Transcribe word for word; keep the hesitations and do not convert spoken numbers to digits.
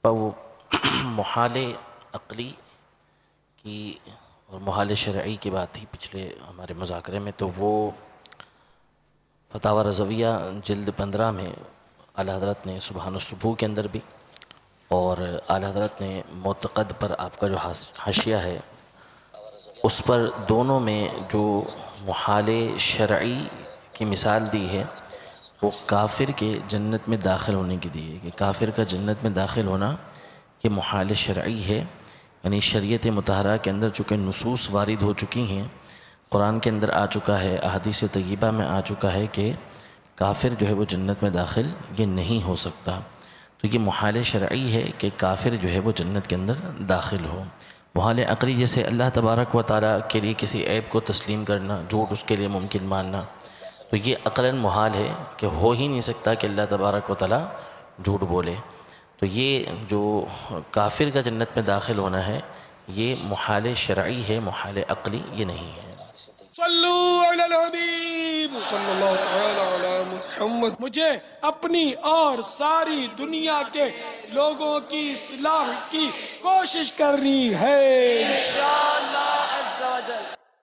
وہ محال عقلی کی اور محال شرعی کی بات تھی پچھلے ہمارے مذاکرے میں، تو وہ فتاوی رضویہ جلد پندرہ میں اعلیٰ حضرت نے سبحان السبوح کے اندر بھی، اور اعلیٰ حضرت نے معتقد پر آپ کا جو حاشیہ ہے اس پر دونوں میں جو محال شرعی کی مثال دی ہے وہ کافر کے جنت میں داخل ہونے کی دی ہے، کہ کافر کا جنت میں داخل ہونا یہ محال شرعی ہے، یعنی شریعت مطہرہ کے اندر چونکہ نصوص وارد ہو چکی ہیں، قرآن کے اندر آ چکا ہے، احادیث طیبہ میں آ چکا ہے کہ کافر جو ہے وہ جنت میں داخل یہ نہیں ہو سکتا، تو یہ محال شرعی ہے کہ کافر جو ہے وہ جنت کے اندر داخل ہو۔ محال عقلی جیسے اللہ تبارک و تعالیٰ کے لیے کسی عیب کو تسلیم کرنا، جھوٹ اس کے لیے ممکن ماننا، تو یہ عقلاً محال ہے کہ ہو ہی نہیں سکتا کہ اللہ تبارک و تعالیٰ جھوٹ بولے، تو یہ جو کافر کا جنت میں داخل ہونا ہے یہ محال شرعی ہے، محال عقلی یہ نہیں ہے۔ صلو علی الحبیب صلی اللہ تعالی علی محمد۔ مجھے اپنی اور ساری دنیا کے لوگوں کی اصلاح کی کوشش کرنی ہے۔